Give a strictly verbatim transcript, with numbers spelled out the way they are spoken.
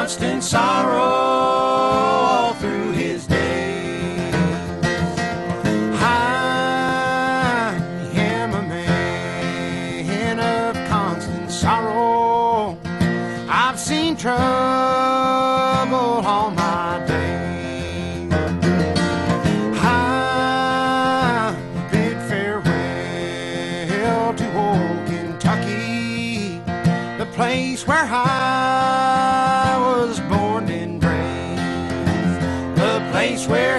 constant sorrow all through his days. I am a man of constant sorrow. I've seen trouble all my days. I bid farewell to old Kentucky, the place where I was born and raised, the place where